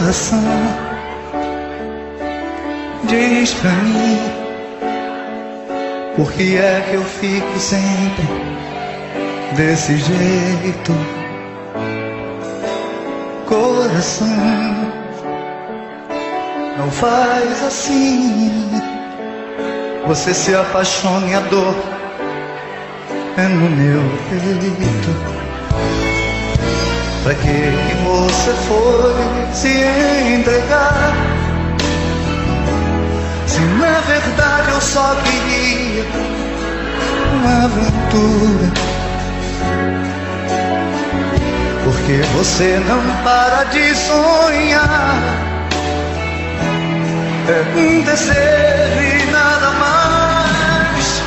Coração, diz pra mim, por que é que eu fico sempre desse jeito? Coração, não faz assim. Você se apaixona e a dor é no meu peito. Pra que você foi se entregar, se na verdade eu só queria uma aventura? Porque você não para de sonhar, é um desejo e nada mais.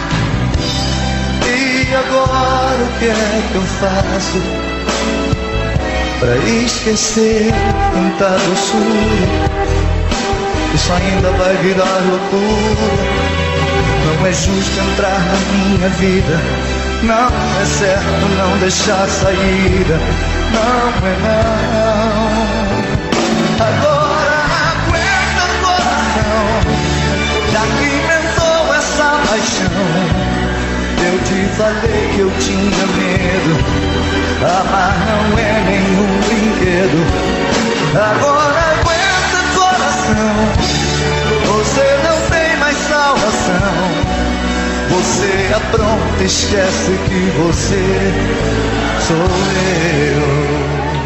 E agora o que é que eu faço pra esquecer tanta doçura? Isso ainda vai virar loucura. Não é justo entrar na minha vida, não é certo não deixar saída, não é não. Agora aguenta o coração, já que inventou essa paixão. Eu te falei que eu tinha medo, amar não é nenhum brinquedo. Agora aguenta coração, você não tem mais salvação. Você apronta, esquece que você sou eu.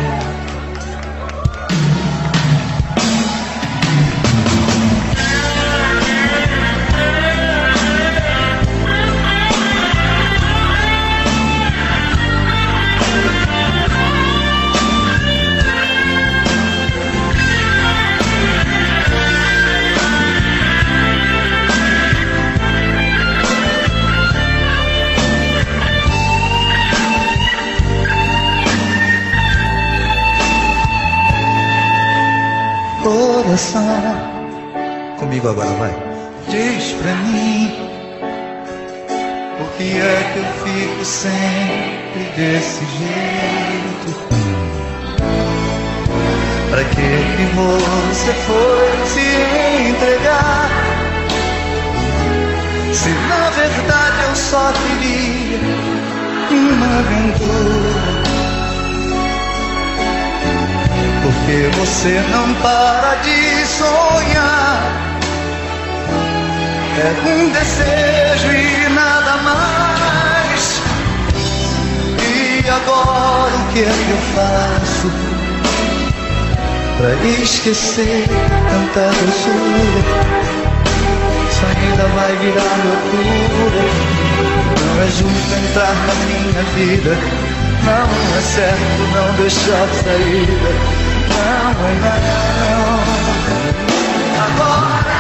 Coração, comigo agora vai. Diz pra mim, por que é que eu fico sempre desse jeito? Pra que você foi se entregar, se na verdade eu só queria uma aventura? Porque você não para de sonhar, é um desejo e nada mais. E agora o que é que eu faço pra esquecer tanta doçura? Isso ainda vai virar loucura. Não é justo entrar na minha vida, não é certo não deixar saída, não é não. Agora,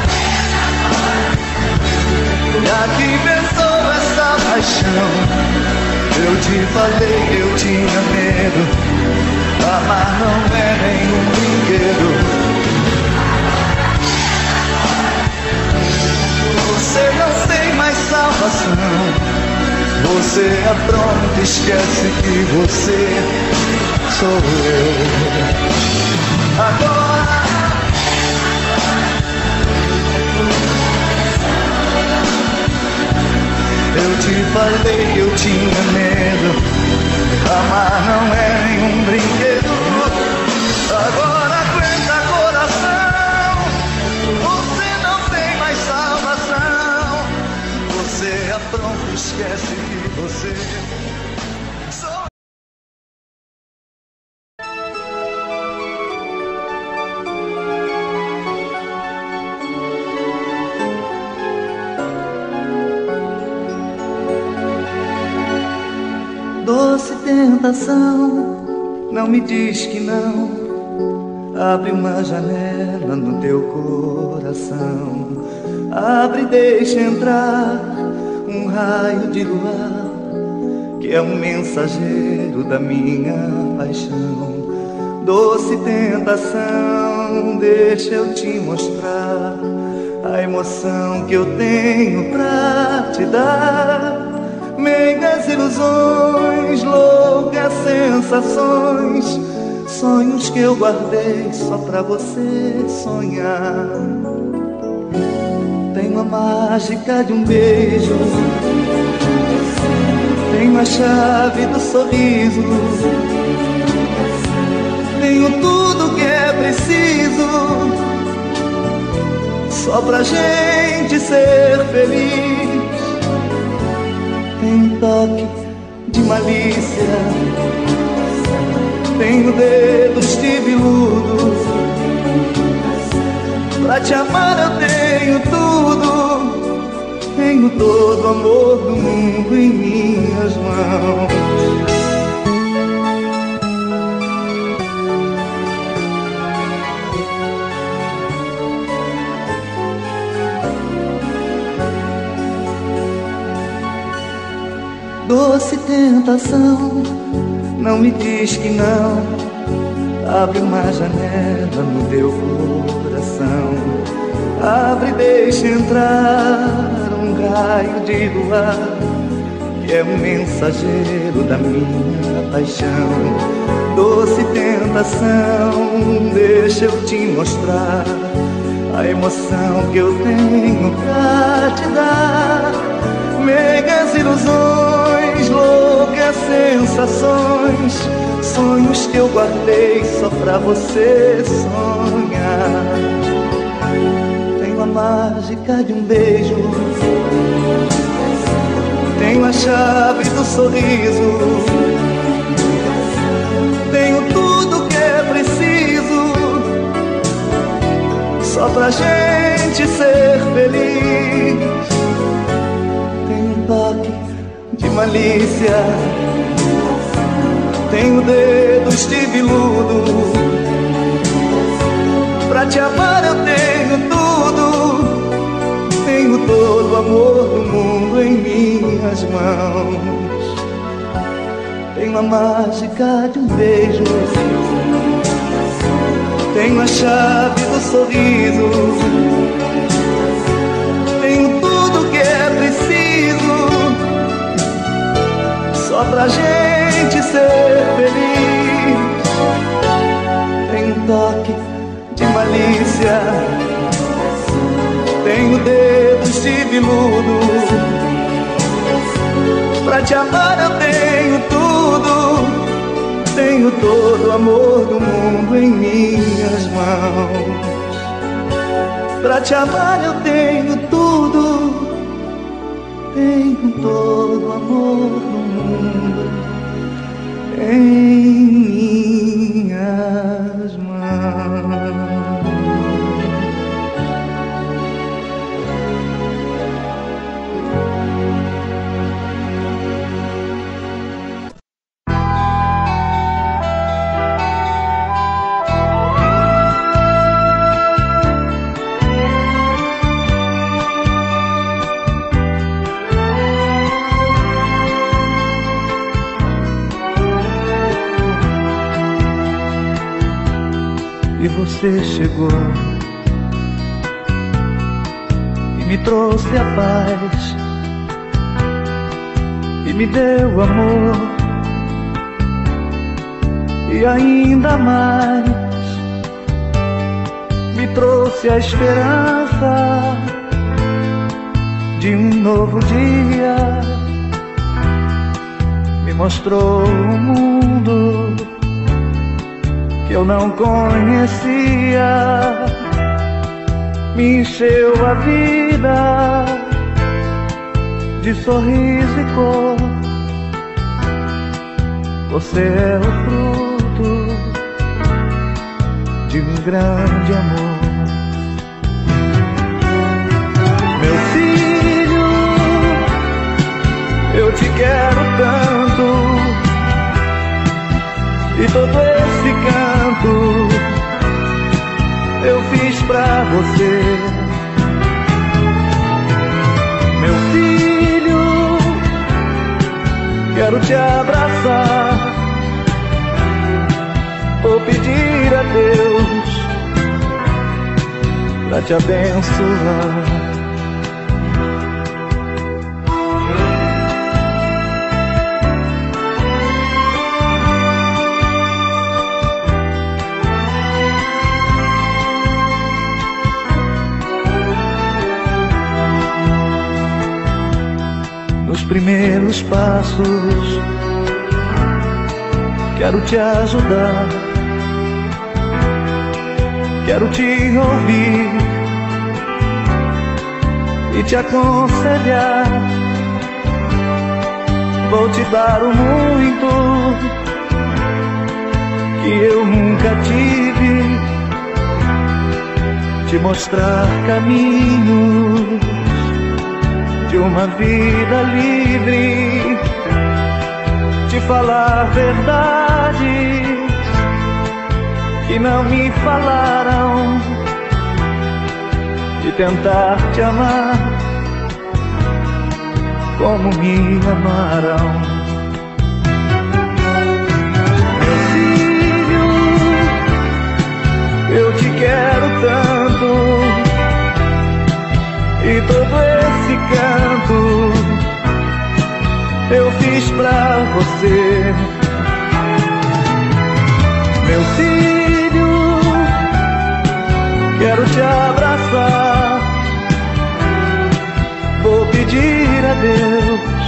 já que inventou essa paixão, eu te falei que eu tinha medo, amar não é nenhum brinquedo. Você não tem mais salvação. Você apronta, esquece que você sou eu. Agora eu te falei que eu tinha medo, amar não é nenhum brinquedo. Agora aguenta coração, você não tem mais salvação. Você apronta, esquece que você sou. Doce tentação, não me diz que não. Abre uma janela no teu coração. Abre e deixa entrar um raio de luar, que é um mensageiro da minha paixão. Doce tentação, deixa eu te mostrar a emoção que eu tenho pra te dar. Meigas ilusões, loucas sensações, sonhos que eu guardei só pra você sonhar. Tenho a mágica de um beijo, tenho a chave do sorriso, tenho tudo que é preciso só pra gente ser feliz. Tenho um toque de malícia, tenho dedos de veludo, pra te amar eu tenho tudo, tenho todo o amor do mundo em minhas mãos. Doce tentação, não me diz que não. Abre uma janela no teu coração, abre e deixa entrar um raio de luar, que é o mensageiro da minha paixão. Doce tentação, deixa eu te mostrar a emoção que eu tenho pra te dar. Meigas ilusões, loucas sensações, sonhos que eu guardei só pra você sonhar. Tenho a mágica de um beijo, tenho a chave do sorriso, tenho tudo que é preciso só pra gente ser feliz. Toque de malícia, tenho dedos de veludo, pra te amar eu tenho tudo, tenho todo o amor do mundo em minhas mãos. Tenho a mágica de um beijo, tenho a chave do sorriso, tenho tudo que é preciso só pra gente ser feliz. Tenho um toque de malícia, tenho dedos de veludo, pra te amar eu tenho tudo, tenho todo o amor do mundo em minhas mãos. Pra te amar eu tenho tudo, tenho todo o amor do mundo em minhas mãos. E você chegou e me trouxe a paz e me deu amor e ainda mais me trouxe a esperança de um novo dia, me mostrou um mundo que eu não conhecia, me encheu a vida de sorriso e cor. Você é o fruto de um grande amor. Meu filho, eu te quero tanto, e todo esse canto eu fiz pra você. Meu filho, quero te abraçar, vou pedir a Deus pra te abençoar. primeiros passos. Quero te ajudar, quero te ouvir e te aconselhar. Vou te dar o muito que eu nunca tive, te mostrar caminhos de uma vida livre, te falar verdades que não me falaram e tentar te amar como me amaram. Meu filho, eu te quero tanto, e todo esse canto eu fiz pra você. Meu filho, quero te abraçar, vou pedir a Deus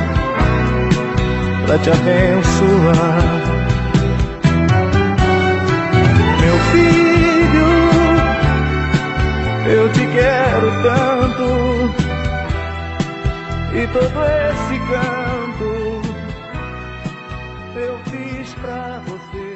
pra te abençoar. Meu filho, eu te quero tanto, e todo esse canto eu fiz pra você.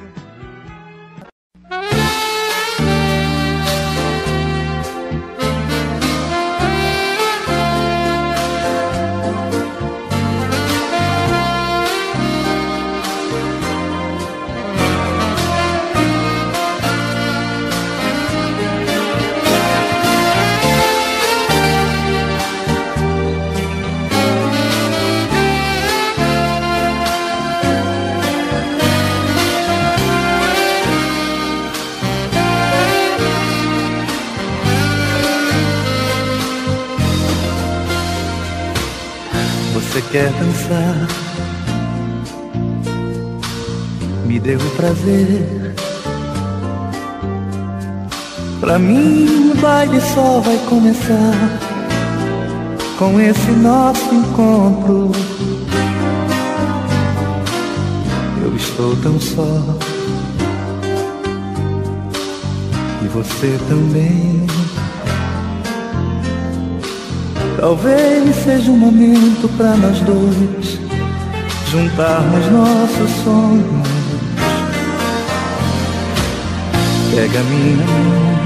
Você quer dançar, me deu prazer. Pra mim o baile só vai começar com esse nosso encontro. Eu estou tão só, e você também. Talvez seja um momento pra nós dois juntarmos nossos sonhos. Pega minha mão,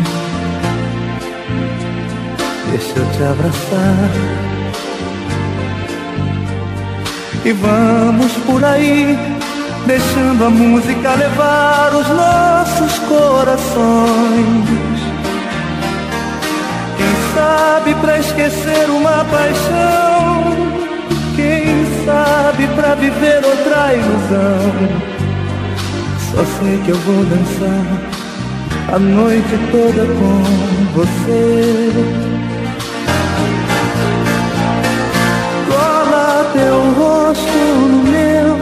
deixa eu te abraçar, e vamos por aí, deixando a música levar os nossos corações. Sabe pra esquecer uma paixão, quem sabe pra viver outra ilusão. Só sei que eu vou dançar a noite toda com você. Cola teu rosto no meu,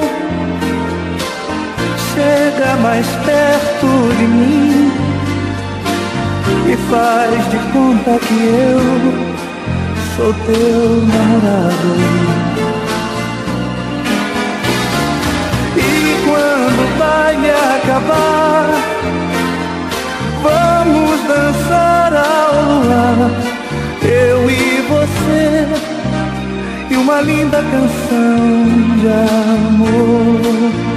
chega mais perto de mim e faz de conta que eu sou teu namorado. E quando o baile acabar, vamos dançar ao luar, eu e você, e uma linda canção de amor.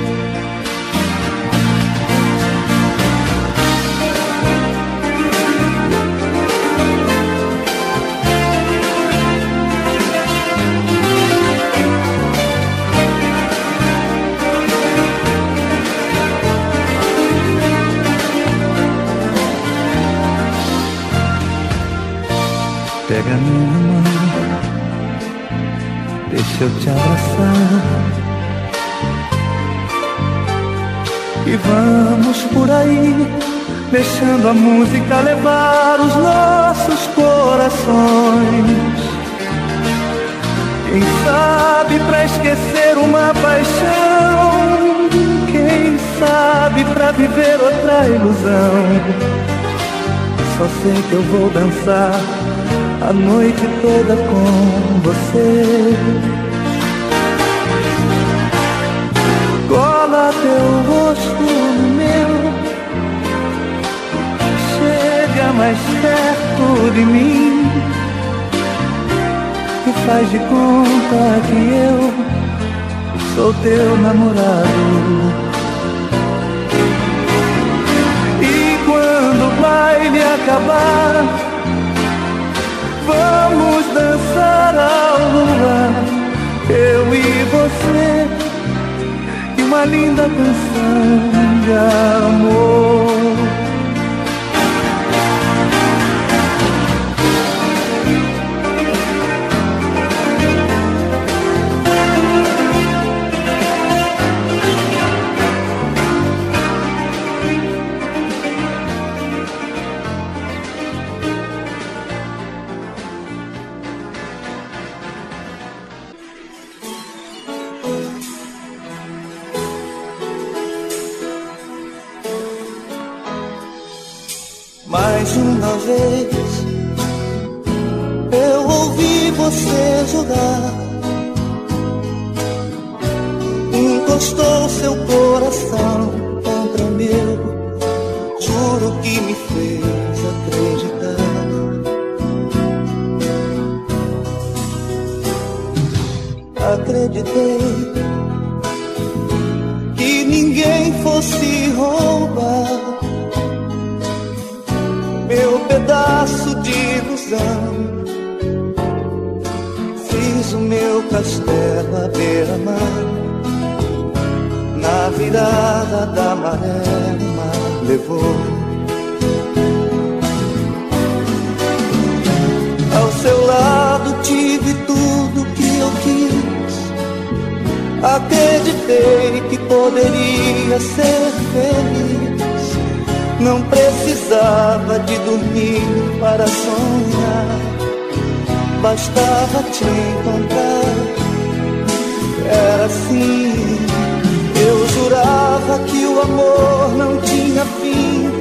Pega minha mão, deixa eu te abraçar, e vamos por aí, deixando a música levar os nossos corações. Quem sabe pra esquecer uma paixão, quem sabe pra viver outra ilusão. Só sei que eu vou dançar a noite toda com você. mais perto de mim e faz de conta que eu sou teu namorado. E quando o baile acabar, vamos dançar à lua, eu e você, e uma linda canção de amor. Mais uma vez eu ouvi você jogar, encostou seu coração contra o meu, juro que me fez acreditar. Acreditei que ninguém fosse roubar meu pedaço de ilusão. Fiz o meu castelo à beira-mar, na virada da maré o mar levou. Ao seu lado tive tudo que eu quis, acreditei que poderia ser feliz. Não precisava de dormir para sonhar, bastava te encontrar. Era assim, eu jurava que o amor não tinha fim.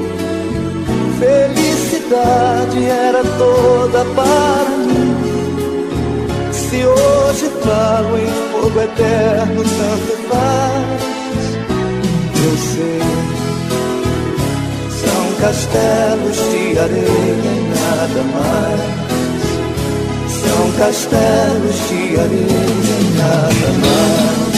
Felicidade era toda para mim. Se hoje falo em fogo eterno, tanto faz. Eu sei, castelos de areia e nada mais. São castelos de areia e nada mais.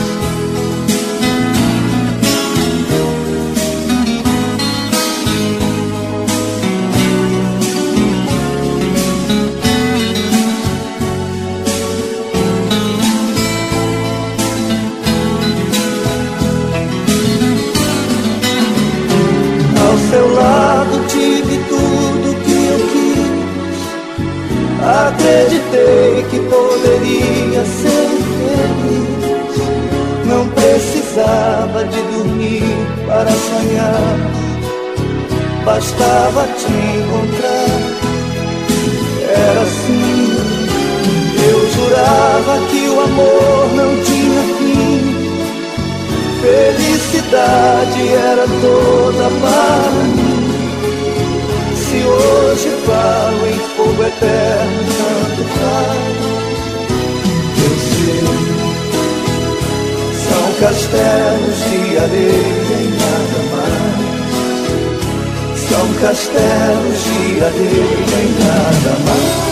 Seu lado tive tudo que eu quis, acreditei que poderia ser feliz. Não precisava de dormir para sonhar, bastava te encontrar. Era assim, eu jurava que o amor não tinha fim. Felicidade era toda para mim. Se hoje falo em fogo eterno, tanto faz. Eu sei, são castelos de areia e nada mais. São castelos de areia e nada mais.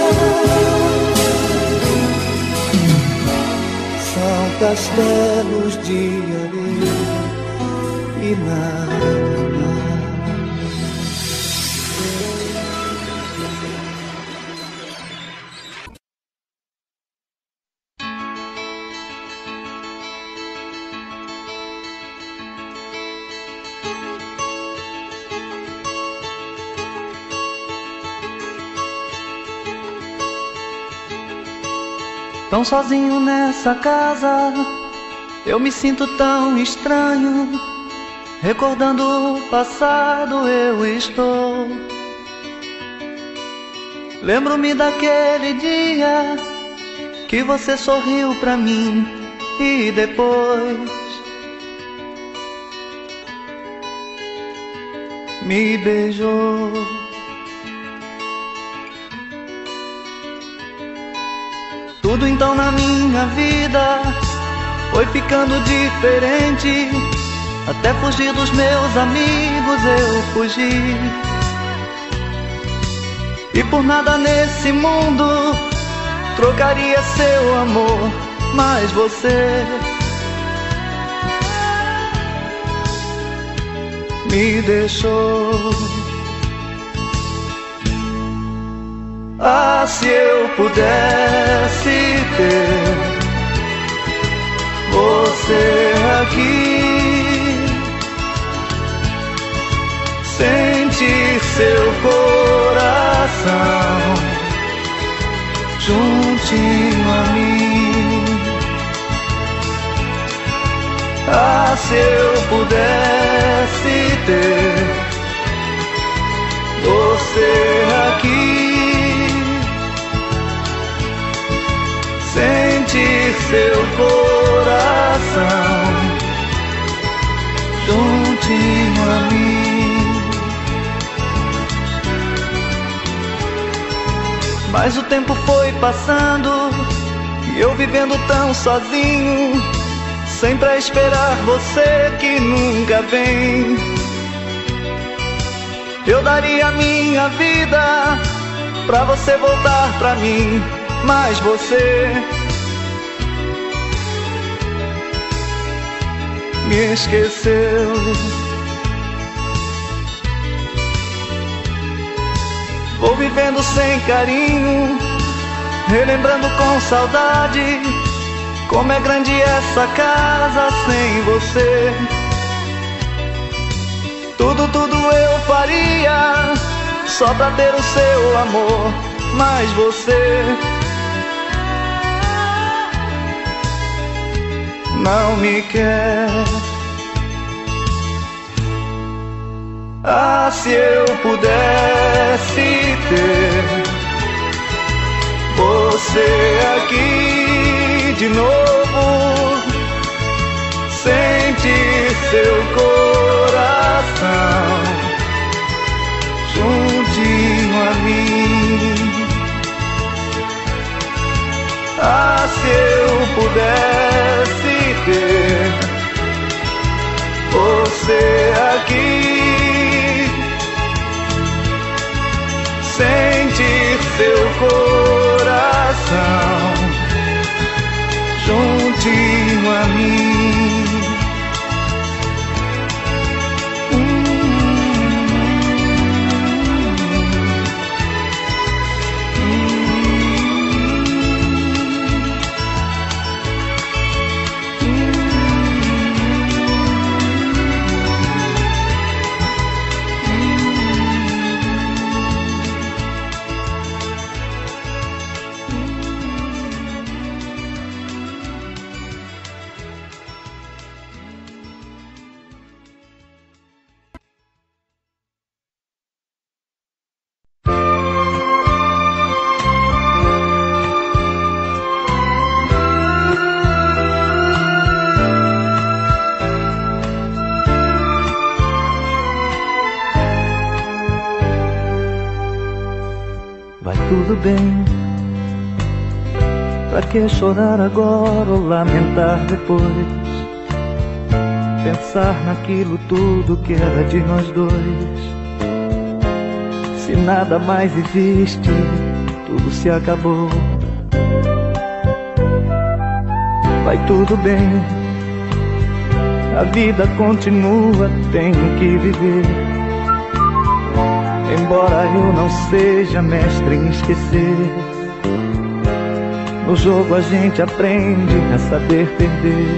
Castelos de areia e nada mais. Tão sozinho nessa casa, eu me sinto tão estranho. Recordando o passado eu estou. Lembro-me daquele dia que você sorriu pra mim e depois me beijou. Tudo então na minha vida foi ficando diferente. Até fugir dos meus amigos eu fugi. E por nada nesse mundo trocaria seu amor, mas você me deixou. Ah, se eu pudesse ter você aqui, sentir seu coração juntinho a mim. Ah, se eu pudesse ter você aqui, sentir seu coração juntinho a mim. Mas o tempo foi passando e eu vivendo tão sozinho, sempre a esperar você que nunca vem. Eu daria minha vida pra você voltar pra mim, mas você me esqueceu. Vou vivendo sem carinho, relembrando com saudade como é grande essa casa sem você. Tudo eu faria só pra ter o seu amor, mas você não me quer. Ah, se eu pudesse ter você aqui de novo, sentir seu coração juntinho a mim. Ah, se eu pudesse ter você aqui, sentir seu coração juntinho a mim. Tudo bem, pra que chorar agora ou lamentar depois? Pensar naquilo tudo que era de nós dois. Se nada mais existe, tudo se acabou. Vai tudo bem, a vida continua, tenho que viver. Embora eu não seja mestre em esquecer, no jogo a gente aprende a saber perder.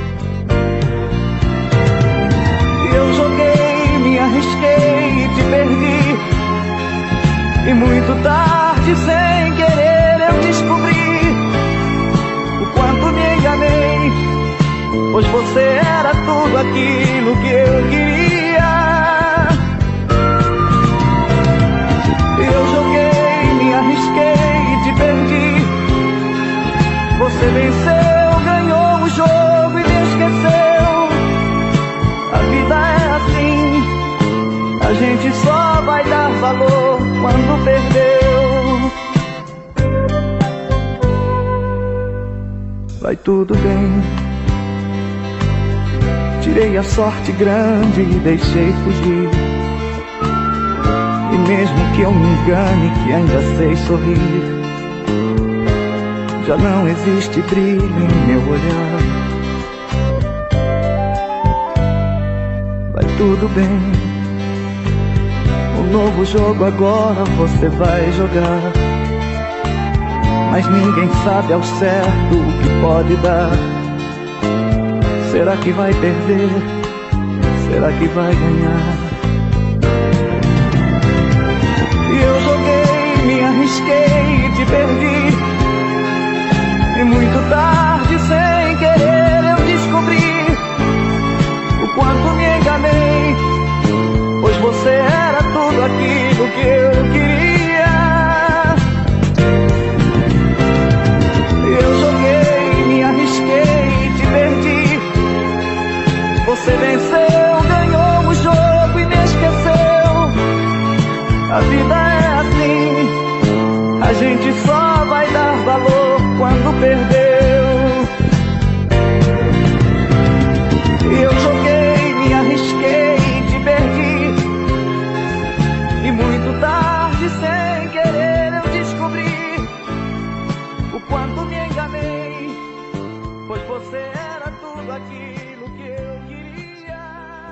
Eu joguei, me arrisquei e te perdi, e muito tarde, sem querer, eu descobri o quanto me enganei, pois você era tudo aquilo que eu queria. Eu joguei, me arrisquei e te perdi. Você venceu, ganhou o jogo e me esqueceu. A vida é assim, a gente só vai dar valor quando perdeu. Vai tudo bem, tirei a sorte grande e deixei fugir. E mesmo que eu me engane, que ainda sei sorrir, já não existe brilho em meu olhar. Vai tudo bem, um novo jogo agora você vai jogar, mas ninguém sabe ao certo o que pode dar. Será que vai perder? Será que vai ganhar? E eu joguei, me arrisquei e te perdi, e muito tarde, sem querer, eu descobri o quanto me enganei, pois você era tudo aquilo que eu queria. Eu joguei, me arrisquei e te perdi. Você venceu, ganhou o jogo e me esqueceu. A vida é assim, a gente só vai dar valor quando perdeu. Eu joguei, me arrisquei e te perdi, e muito tarde, sem querer, eu descobri o quanto me enganei, pois você era tudo aquilo que eu queria.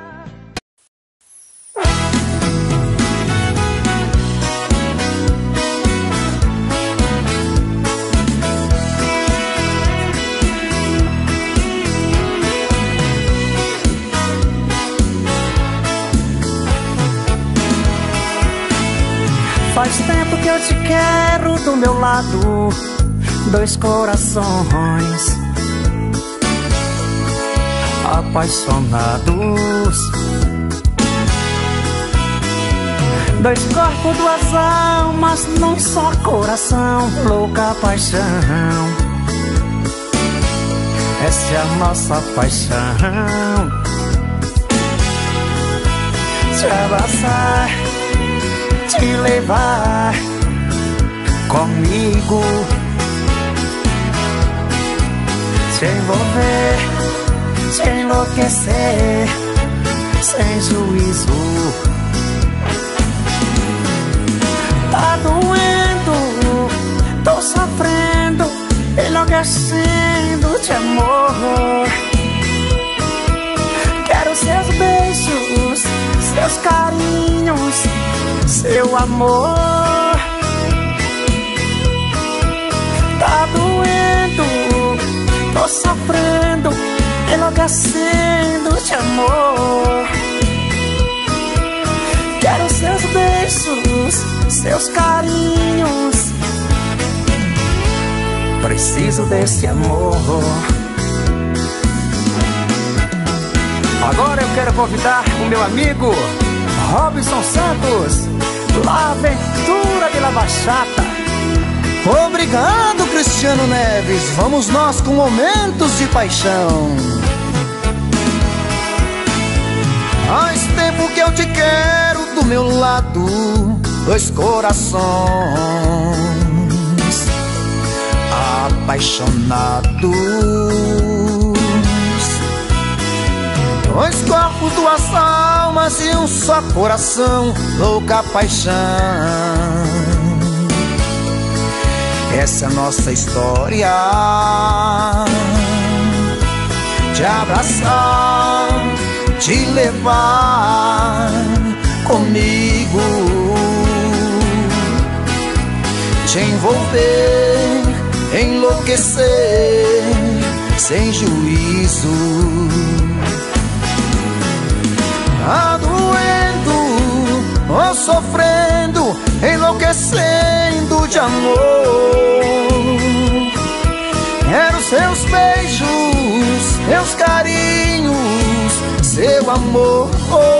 Faz tempo que eu te quero do meu lado, dois corações apaixonados, dois corpos, duas almas num só coração, louca paixão. Essa é a nossa paixão. Te abraçar, te levar comigo, te envolver, te enlouquecer, sem juízo. Tá doendo, tô sofrendo, enlouquecendo de amor. Quero seus beijos, seus carinhos, seu amor. Tá doendo, tô sofrendo, enlouquecendo de amor. Quero seus beijos, seus carinhos, preciso desse amor. Agora eu quero convidar o meu amigo Robson Santos, La Aventura de La Bachata. Obrigado, Cristiano Neves. Vamos nós com momentos de paixão. Faz tempo que eu te quero do meu lado, dois corações apaixonados, dois corpos, duas almas e um só coração, louca paixão. Essa é a nossa história. Te abraçar, te levar comigo, te envolver, enlouquecer, sem juízo. Tá doendo, ou sofrendo, enlouquecendo de amor. Quero seus beijos, seus carinhos, seu amor.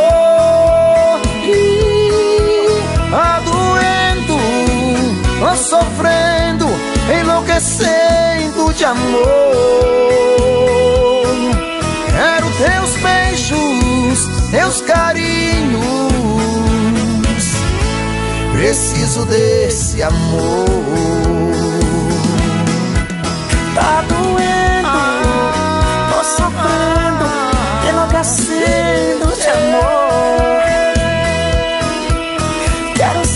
Tá doendo, ou sofrendo, enlouquecendo de amor. Quero teus beijos, teus carinhos, preciso desse amor. Tá doendo, tô sofrendo, enlouquecendo de amor. Quero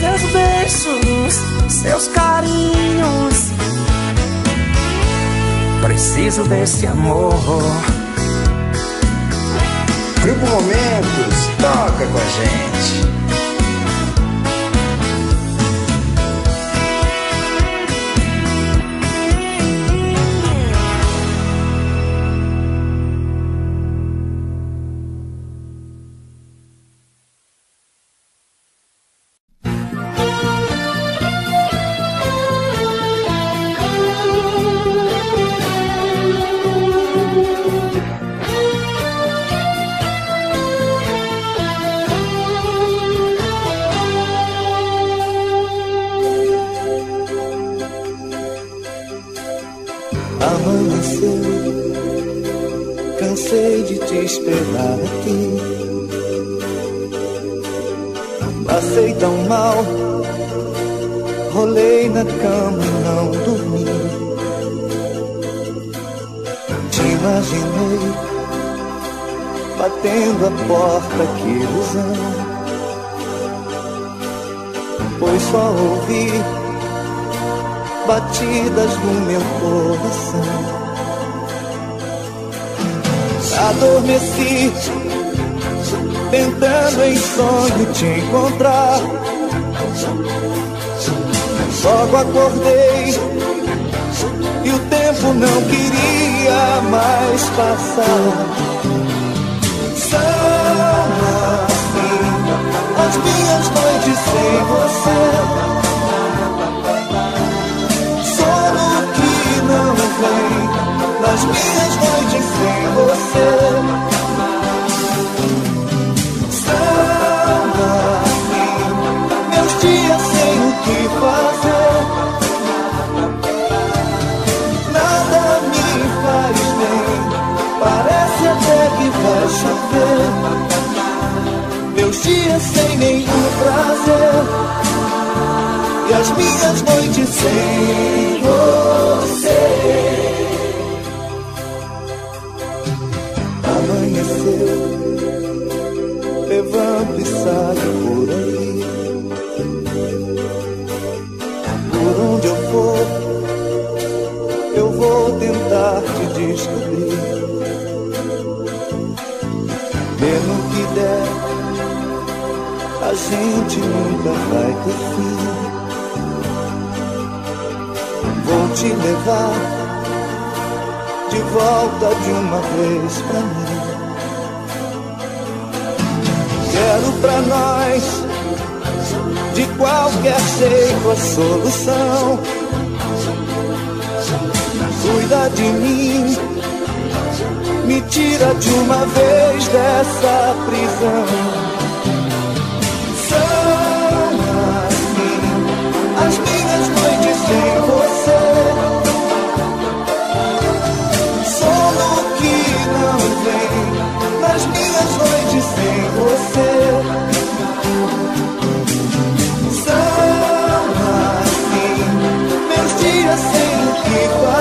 preciso desse amor. Grupo Momentos, toca com a gente. Amanheceu, cansei de te esperar aqui. Passei tão mal, rolei na cama e não dormi. Te imaginei batendo a porta, que ilusão. Pois só ouvi batidas no meu coração. Adormeci, tentando em sonho te encontrar. Logo acordei e o tempo não queria mais passar. São assim as minhas noites sem você. Não vem nas minhas noites sem você. São assim meus dias sem o que fazer. Nada me faz bem, parece até que vai chover. Meus dias sem nenhum prazer e as minhas noites sem você. Amanheceu, levanto e saio por aí. Por onde eu for, eu vou tentar te descobrir. Dê no que der, a gente nunca vai ter fim. Vou te levar de volta de uma vez pra mim. Quero pra nós, de qualquer jeito, a solução. Cuida de mim, me tira de uma vez dessa prisão. São assim as minhas noites sem você. Sono que não vem nas minhas noites sem você. São assim meus dias sem o que fazer.